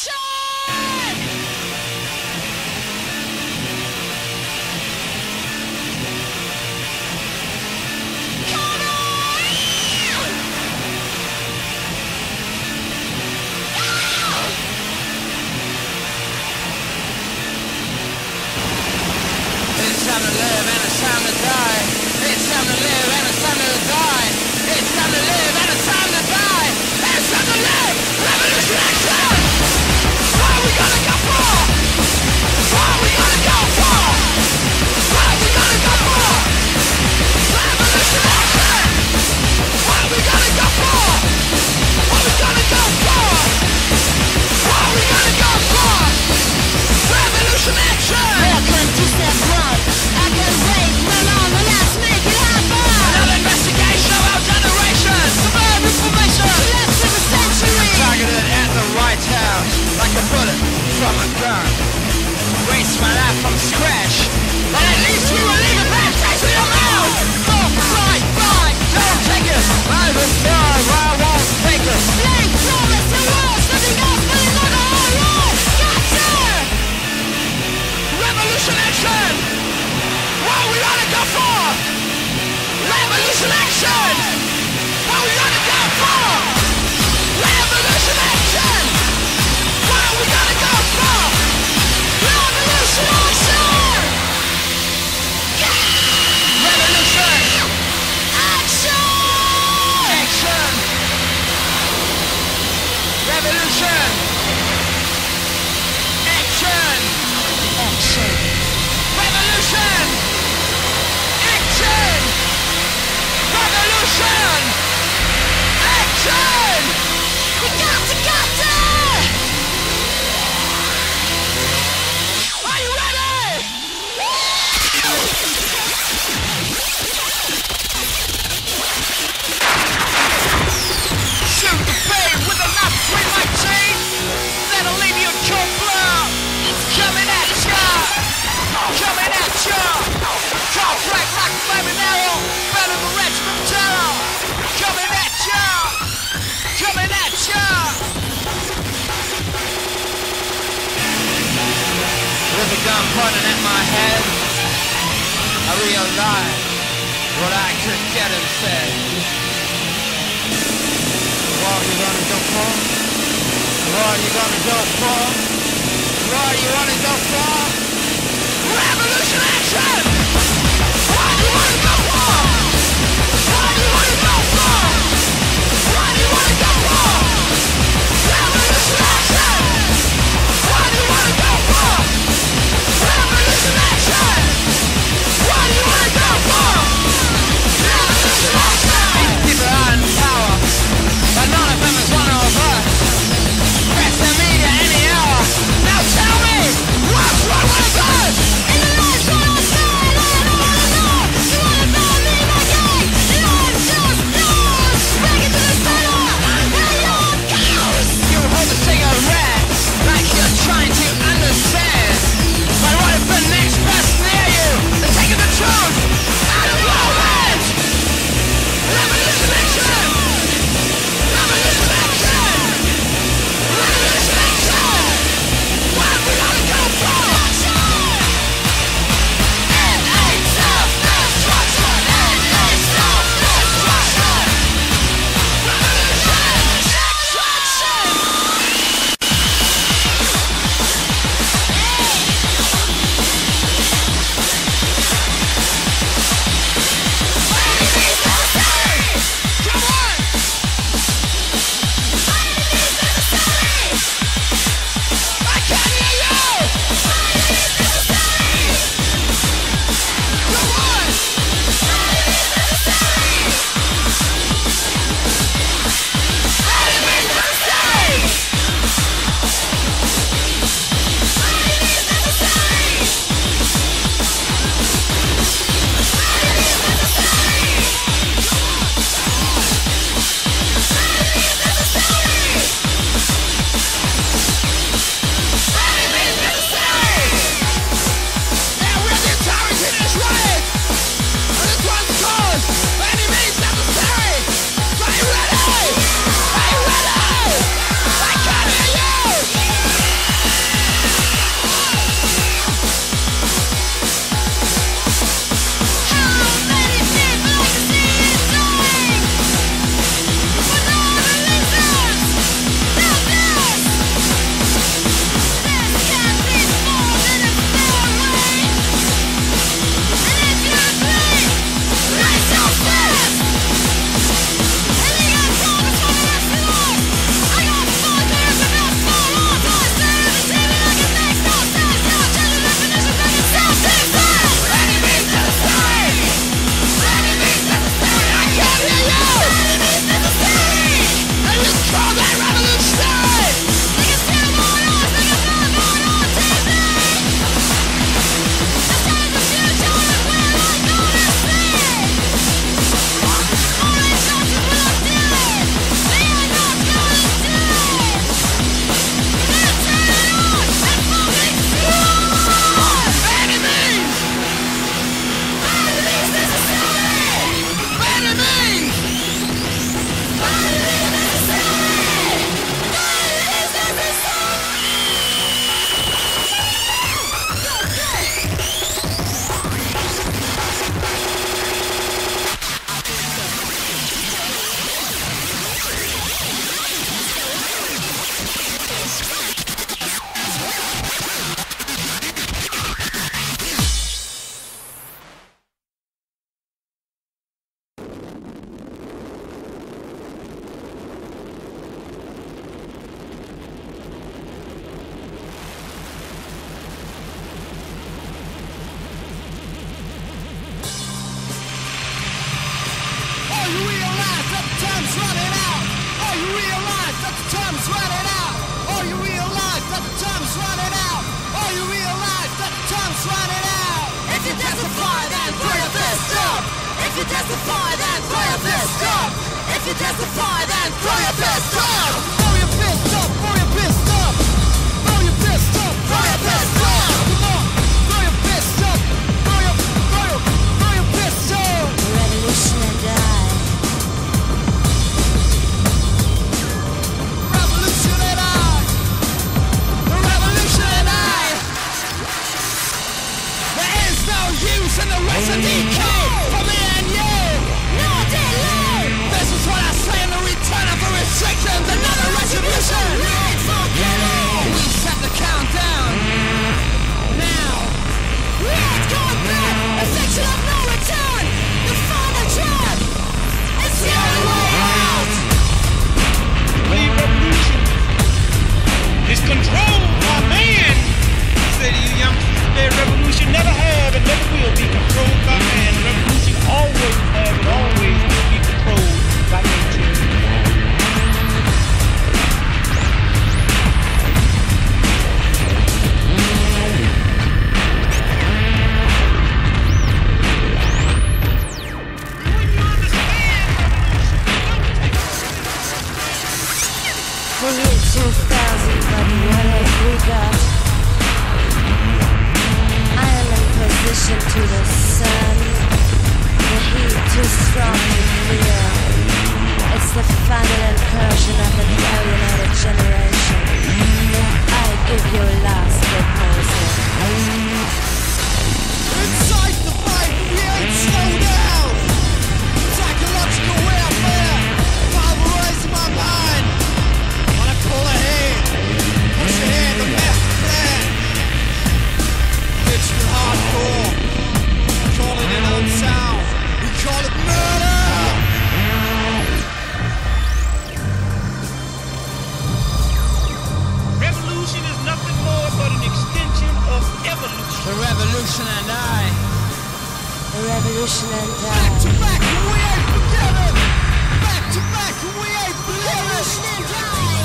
What's wrong with us? In the lights on our skyline, you realize that the time's running out? Oh, you realize that the time's running out? Oh, you realize that the time's running out? If you testify, then throw your fist up. If you testify, then throw your fist up. If you testify, then throw your fist up. Throw your fist up, throw your fist up. Throw your fist up, throw your fist up. Come on, throw your fist up. Throw your fist up. The revolution and die. Revolution and I. The revolution and I. There is no use in the rest of decay for me and you. No, delay. This is what I say in the return of the restrictions. Another retribution. Right for killing. We set the countdown. Now. We ain't going back. A section of no return. The final trap. It's the only way out. The revolution is controlled by man. Say to you youngsters, the revolution never have and never will be controlled by man. The revolution always have and always will be controlled by nature. The year 2000, but what have we got? I am in position to the sun. The heat too strong to feel. It's the final incursion of the alienated generation. I give you last proposal. Inside the fight, we ain't slow down. Psychological warfare, pulverizing my mind. Wanna pull ahead, push ahead, the master plan. Digital hardcore, call it an unsound. We call it murder. Revolution is nothing more but an extension of evolution. The revolution and I. The revolution and Back to die. back, and we ain't forgiven. Back to back, and we ain't forgiven. Revolution and die.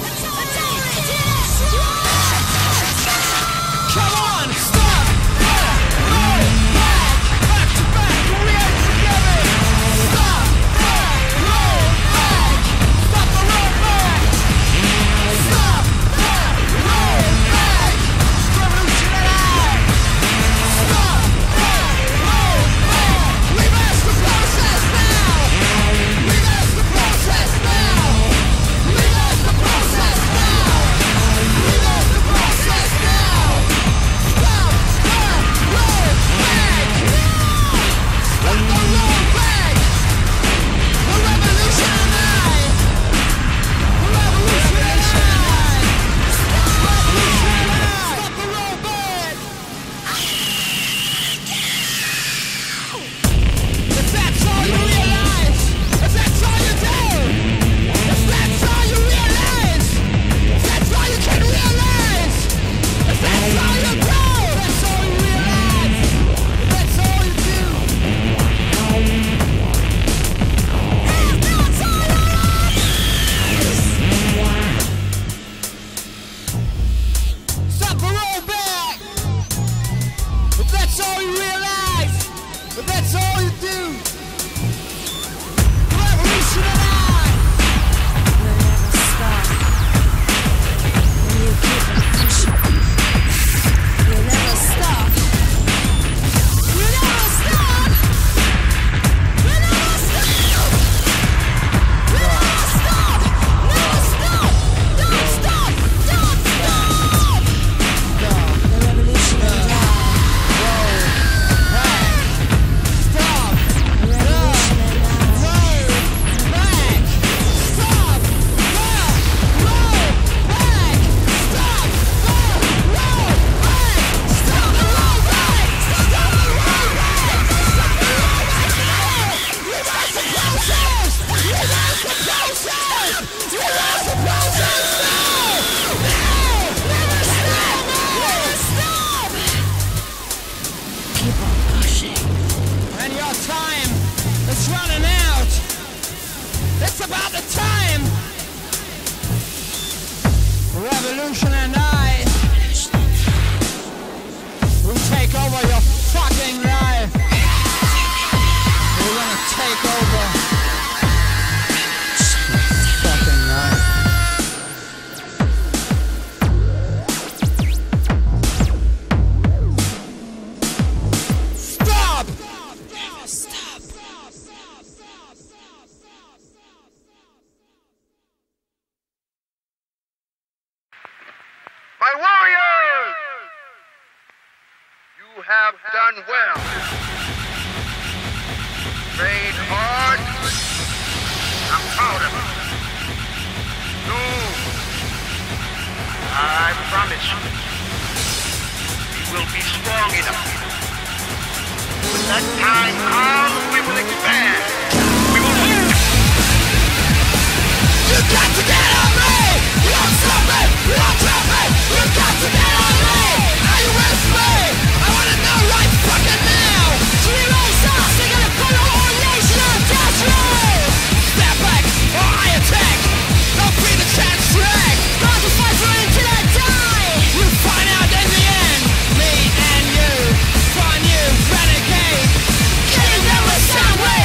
Come on, stop! Roll back! Back to back, and we ain't forgiven. Stop! Roll back! Stop the roll back! Stop! Roll back! Revolution and I! Stop! Roll back! Reverse the process now! Reverse the process now! Reverse the process now! Reverse the process now! Stop! Roll back! Stop the roll back! The revolution and I! The revolution and I! Stop the revolution and I! Stop the roll back! If that's all you realize, if that's all you do, if that's all you realize, if that's all you can realize, if that's all you do, that's all you realize, if that's all you do. If that's all you realize. Stop the roll back. If that's all you realize, if that's all you do. Revolution and I. You'll never stop. When you keep on pushing. You'll never stop. You never stop. You never stop. You never stop. Never stop. Don't stop. Don't stop. The revolution and die. Stop. The revolution and die. Roll back. Stop. Roll back. Stop. Roll back. Stop the roll back. Stop the roll back. Stop the roll back. Reverse the process. Reverse the process. Reverse the process now. Never stop. Never stop. Keep on pushing. And your time is running out. It's about the time Revolution and I will take over your fucking life. We're gonna take over your fucking life. Stop! Stop! My warriors! You have done well. Trained hard. I'm proud of you. Soon, I promise you, we will be strong enough. When that time comes, we will expand. We will move. You got to get on me! You don't stop me! You don't drop me! You got to get on me! Are you with me? I wanna know right fucking now! So we raise us, they're gonna put our whole nation on death row! Step back or I attack! Don't be the chance track! Going to fight for it until I die! You find out in the end! Me and you! Find you, renegade! Killing them with sound waves!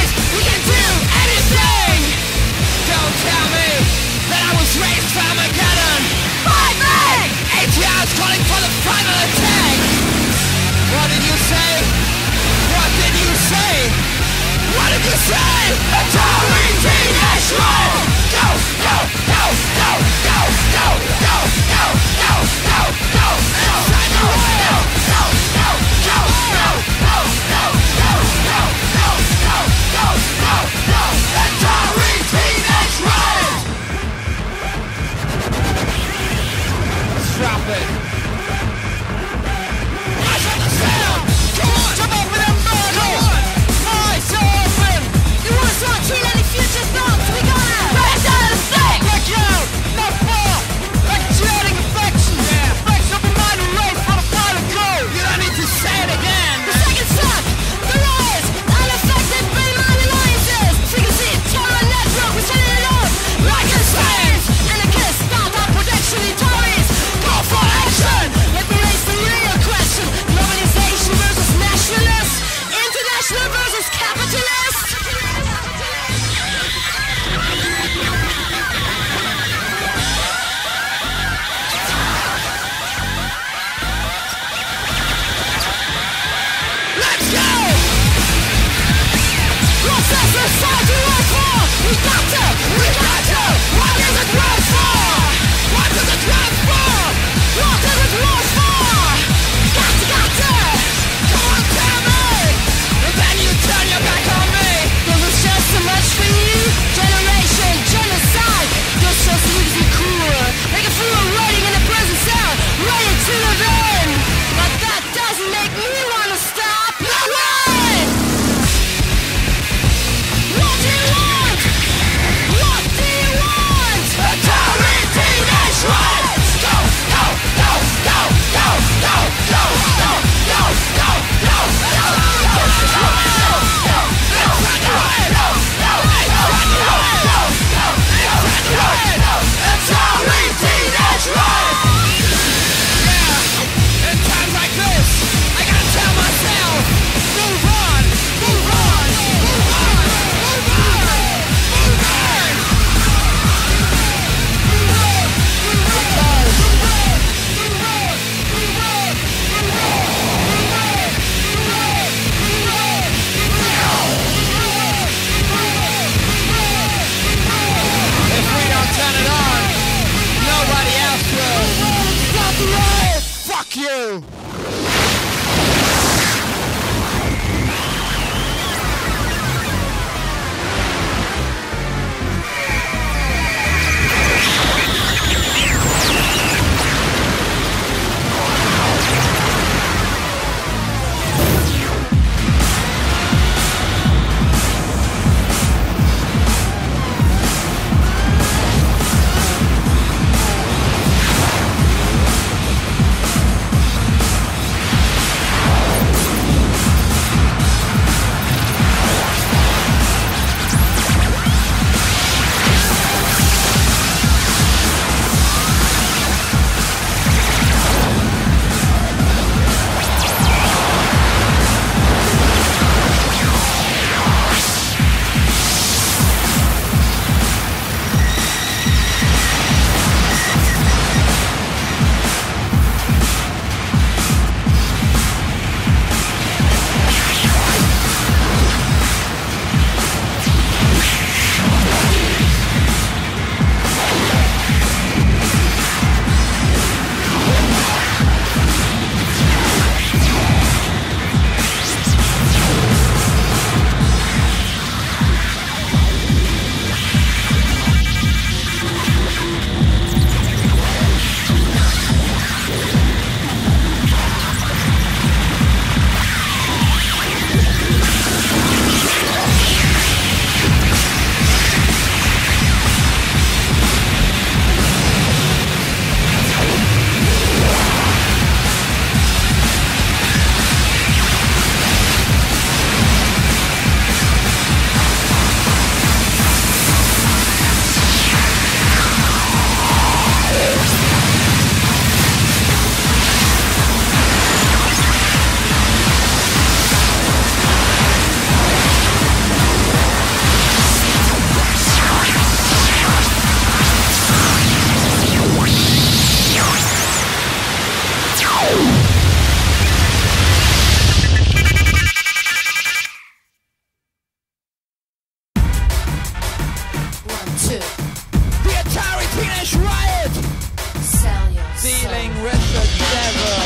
to the Atari Teenage Riot, sell your dealing soul. with the devil.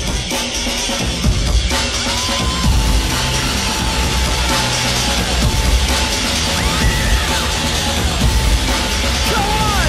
Come on!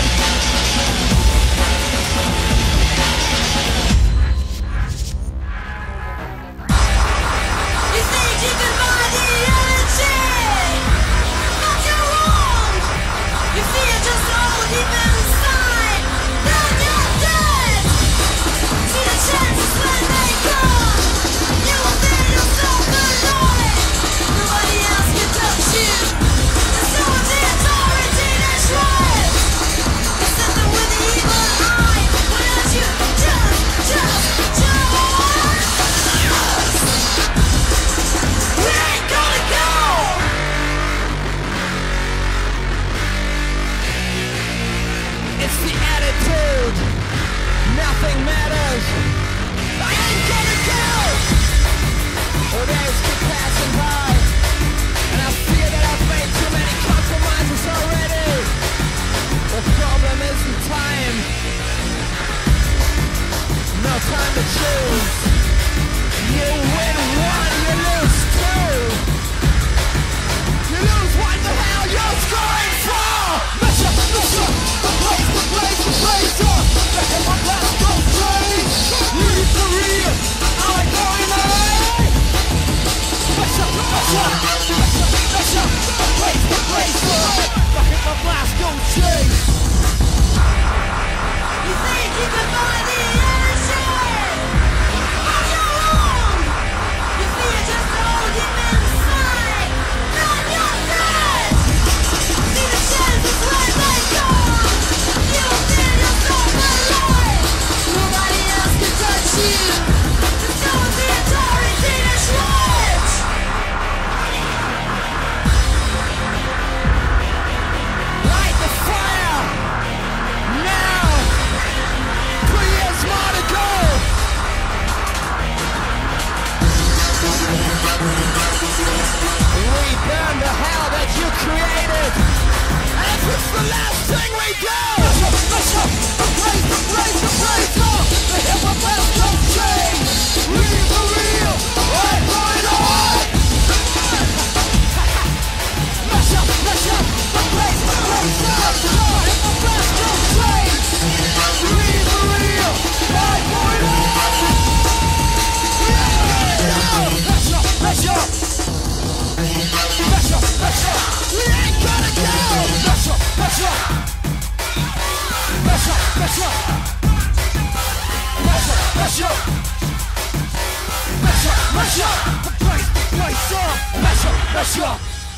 You think you can buy the energy, but you're wrong. You feel just all deep inside, then you're dead. See the chances when they come, you will feel yourself alive. Nobody else can touch you. There's no one the authority that's right. You set them with the evil eye. Why don't you just we ain't gonna go! It's the attitude. Nothing matters. I ain't gonna go. The days keep passing by, and I fear that I've made too many compromises already. The problem isn't time. No time to choose. You win one, you lose two. You lose what the hell you're scoring for. Measure, the place up. The hell my glass don't change. Leave the real, I like going away. Measure, the place up. The hell my glass don't change. You think you can buy the energy, but you're wrong. You feel just all deep inside, then you're dead. See the chances when they come, you will feel yourself alive. Nobody else can touch you. There's no one the authority that's right. Light the fire! Now! 3 years more to go! We burn the hell that you created! And if it's the last thing we do! The place up! The hip-hop bells don't change! Leave the real! I'm going on! Mash up! The place up! The hip-hop bells don't change! Leave the real! I'm going on! Mash up! We ain't gonna go! Mash up! The place up! Mash up!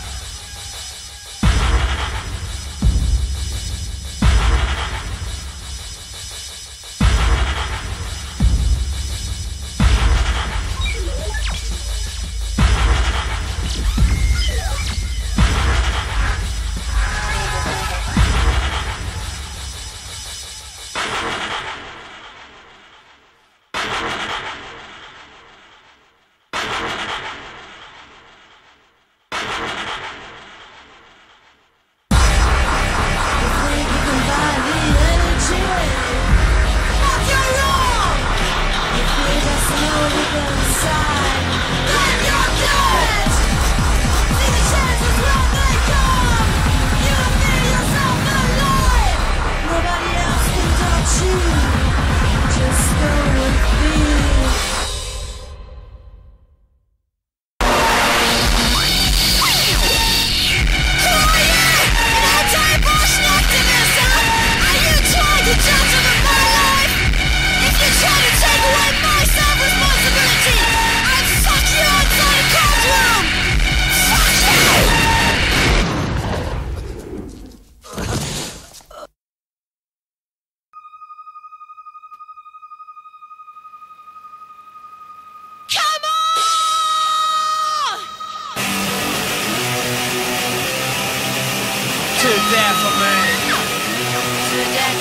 death for me. To death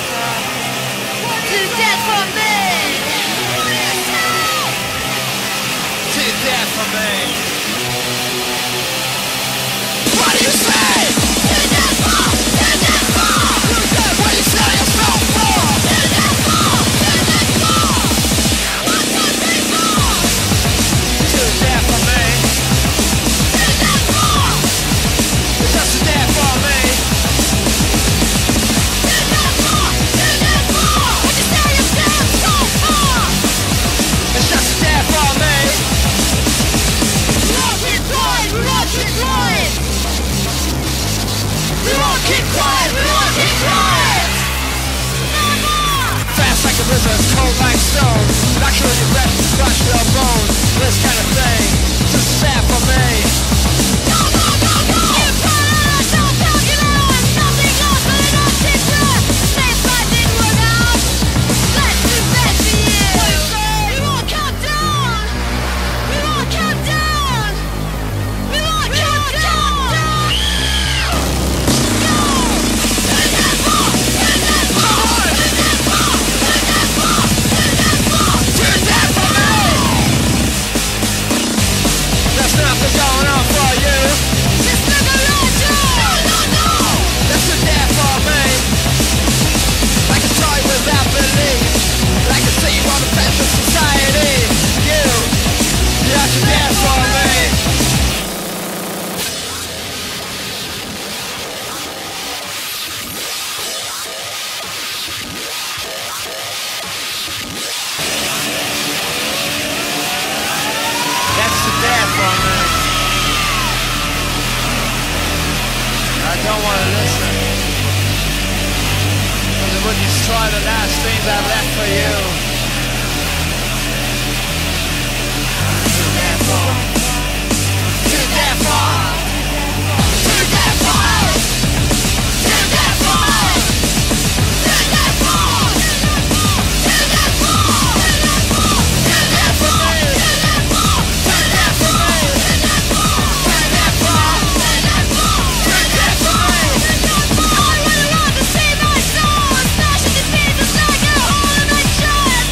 for me. To death for me. What do you say? To death for blizzard, cold like stone. Knock you in your breath, crush your bones. This kind of thing, just sad for me. Go, go, go, go! You put it, don't talk it out. Nothing lost, but enough secret. This fight didn't work out. Let's do bad for you. We won't count down. We won't count down. We won't count down. Go! To the death ball! To the death ball! To the death ball! To the death ball! To the death ball! To the death for me! There's nothing going on for you. Just look around you. No, no, no. That's the death for me. Like a toy without belief. Like a seed on the fence of society. You're the death for me. That's the death for me. I don't want to listen, because it would destroy the last things I've left for you. To the death for. To the death for. To the death for. To the death for. To the death for. To the death for. To the death for me. To the death for me. To the death for. To the death for. To the death for. To the death for me. I really want to see my soul smash into pieces like a hole in my chest.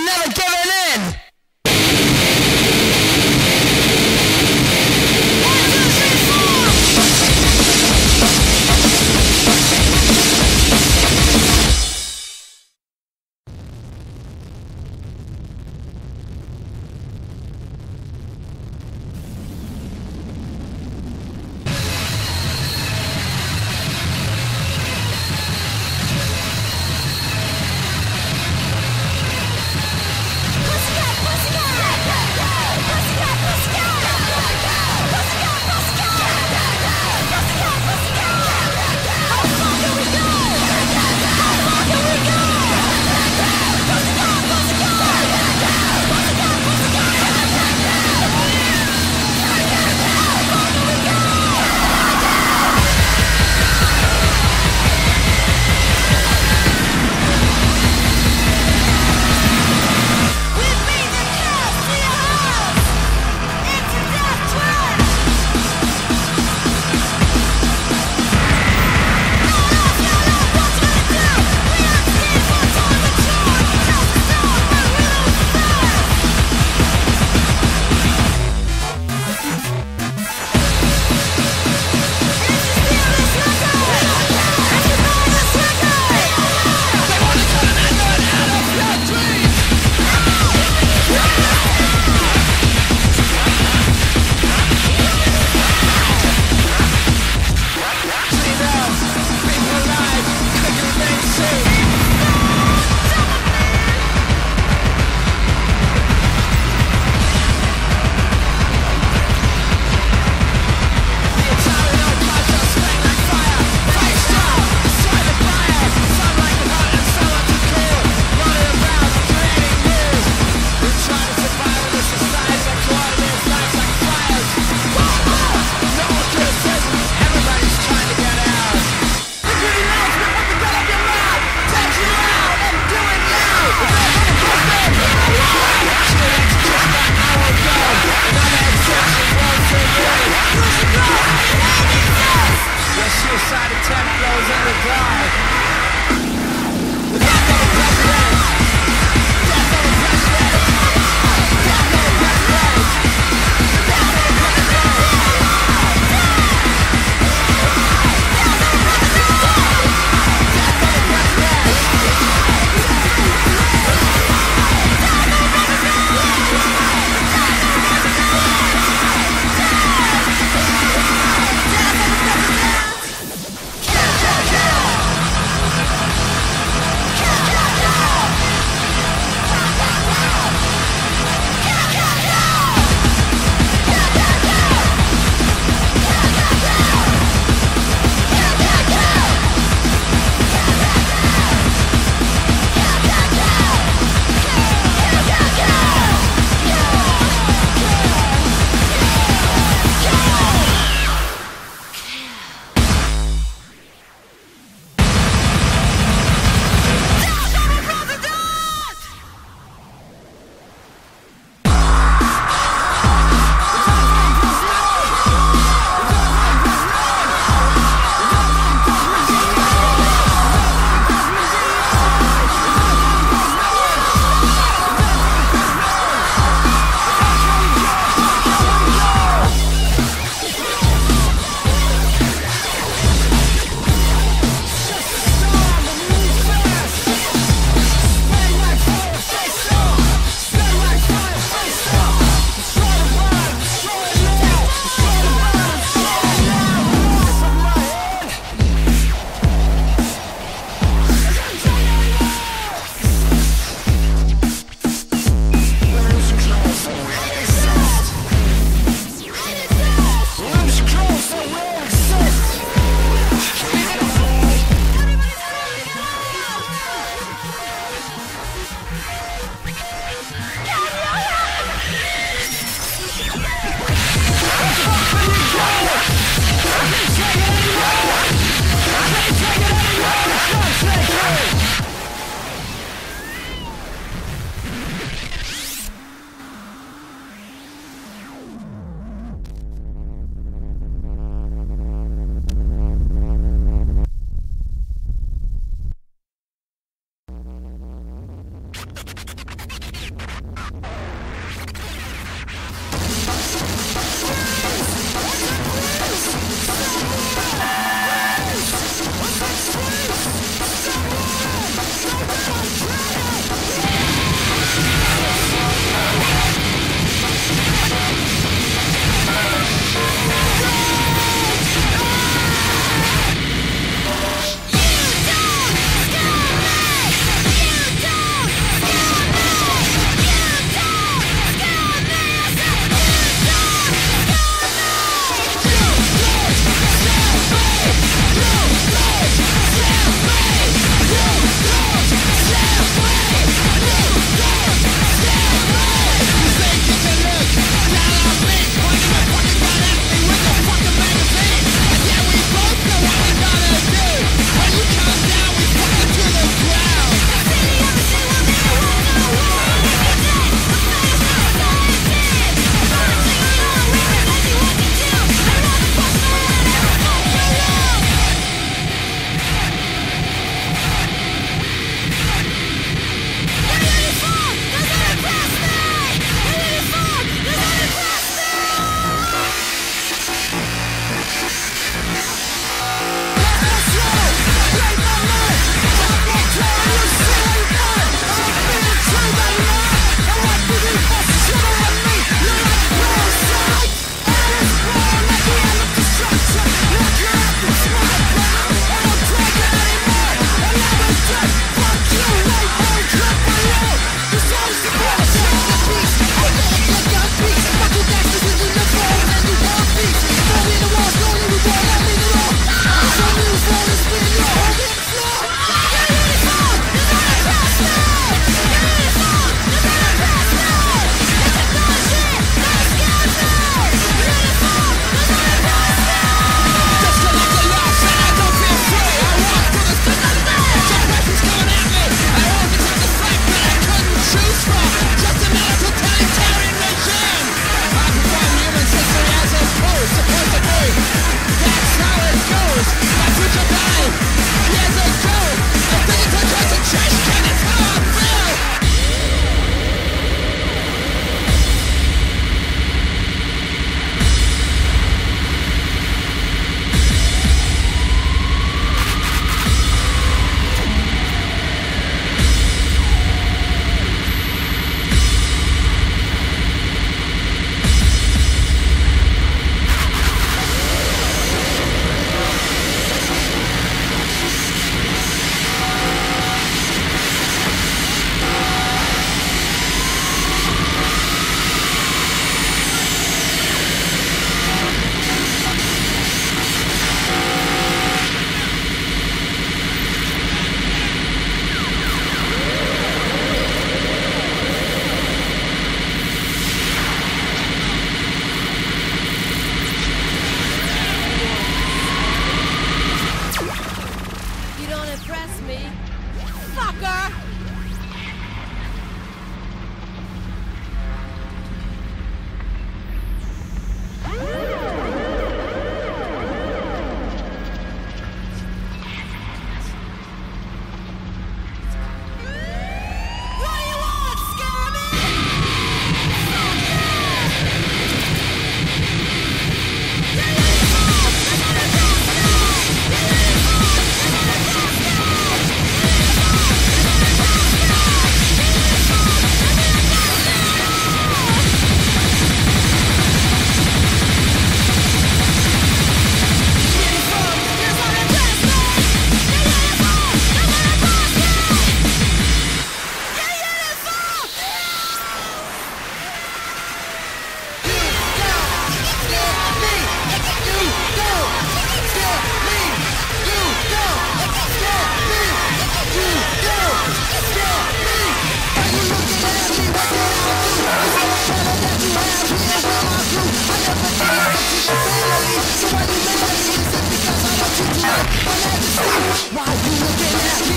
never giving in.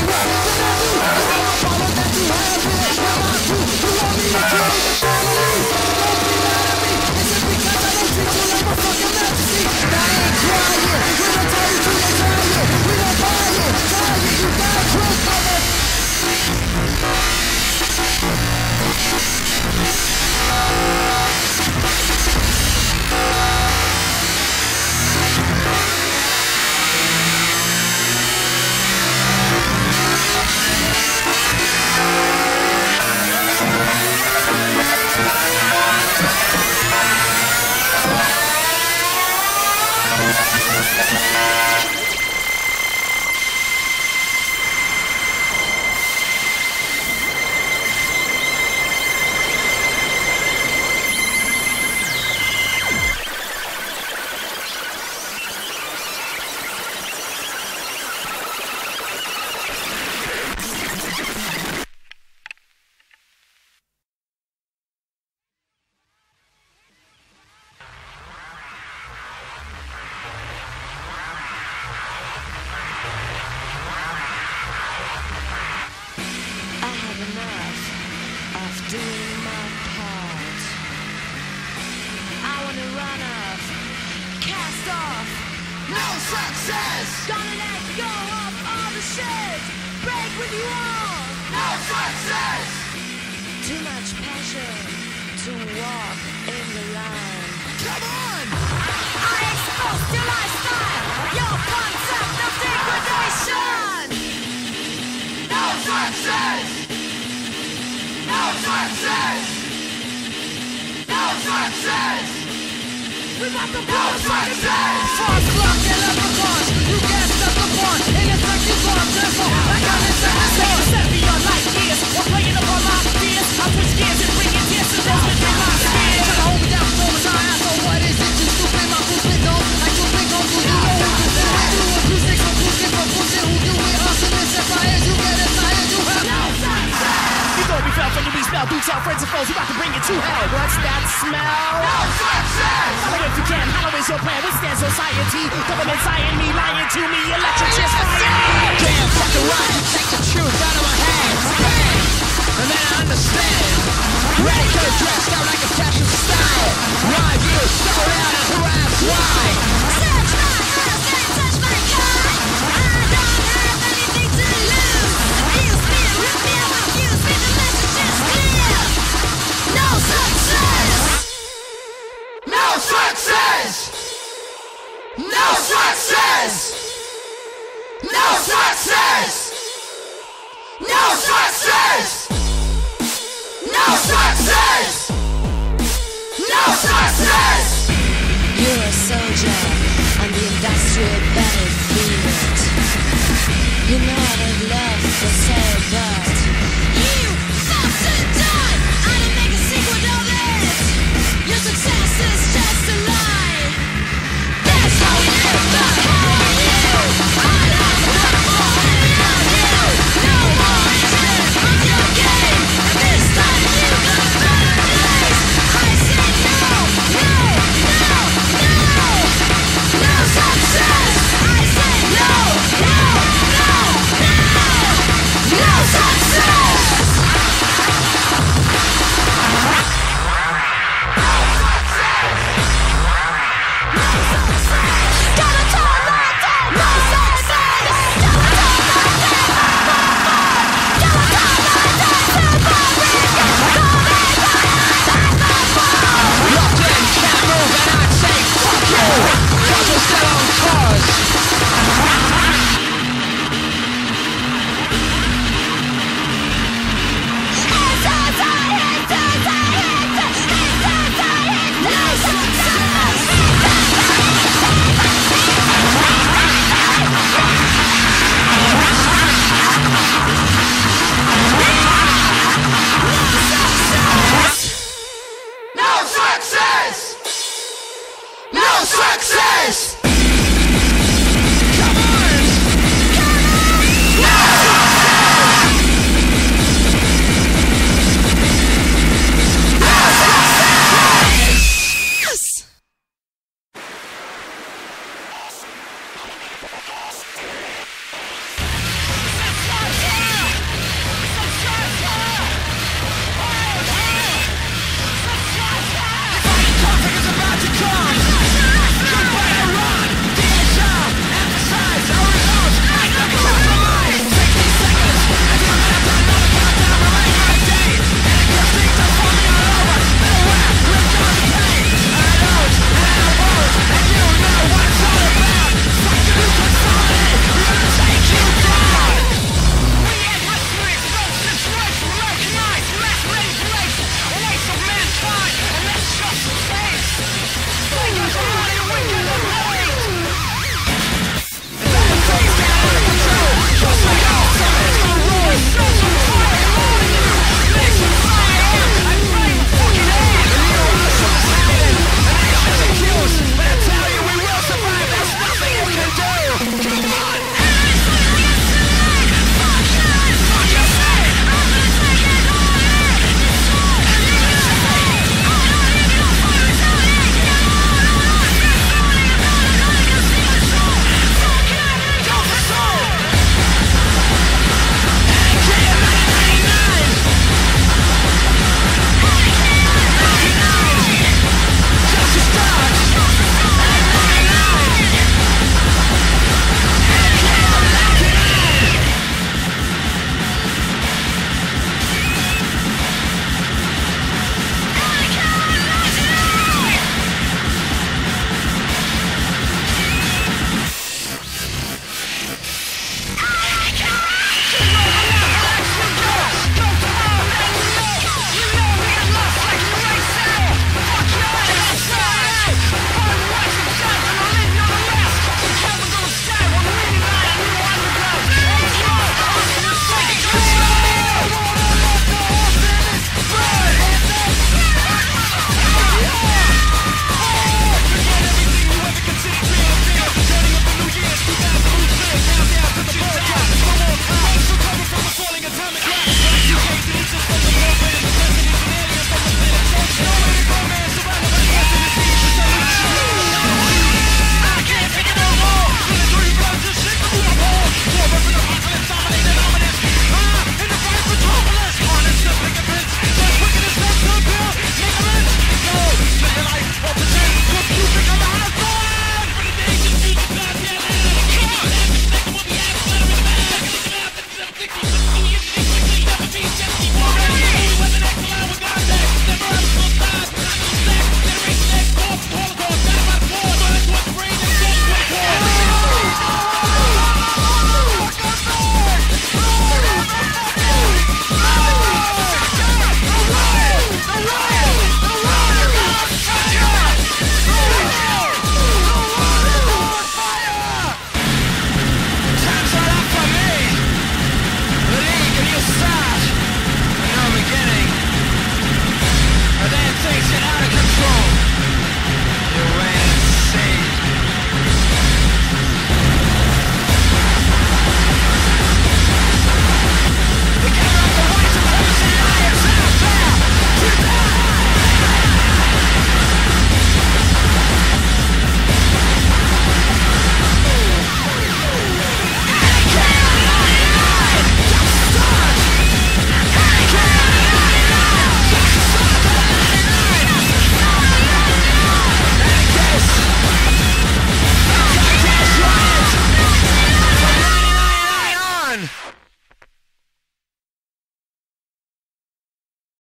Success!